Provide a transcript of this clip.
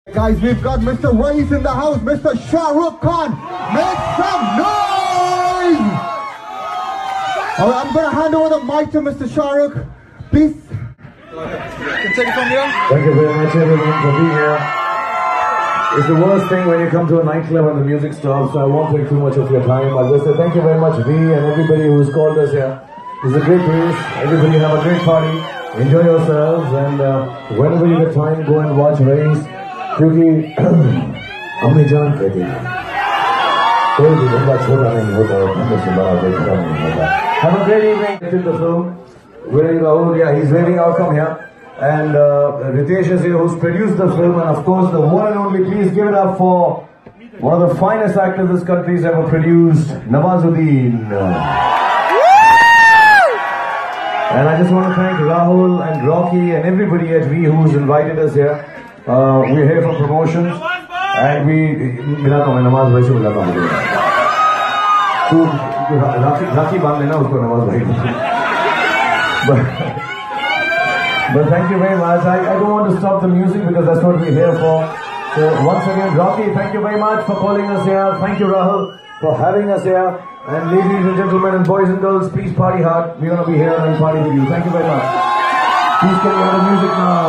Guys, we've got Mr. Raees in the house, Mr. Shah Rukh Khan. Make some noise! Alright, I'm going to hand over the mic to Mr. Shah Rukh. Please. Can take it from here. Thank you very much everyone for being here. It's the worst thing when you come to a nightclub and the music stops, so I won't take too much of your time. I'll just say thank you very much, V, and everybody who's called us here. It's a great place. Everybody have a great party. Enjoy yourselves, and whenever you get time, go and watch Raees. क्योंकि अम्मी जान कहती है कोई भी बंदा छोटा नहीं होता और हमसे से बड़ा कोई छोटा नहीं होता. Have a great evening. In the film, wearing Rahul, yeah, he's waving out from here, and Ritesh is here, who's produced the film, and of course the one and only. Please give it up for one of the finest actors this country's ever produced, Nawazuddin. And I just want to thank Rahul and Rocky and everybody at V who's invited us here. We're here for promotions, and we मिलाता हूँ नमाज भाई से मिलाता हूँ. तू राखी बांध लेना उसको नमाज भाई. But thank you very much. I don't want to stop the music because that's what we're here for. So once again, Rocky, thank you very much for calling us here. Thank you, Rahul, for having us here. And ladies and gentlemen and boys and girls, please party hard. We're gonna be here and party with you. Thank you very much. Please can you have the music now?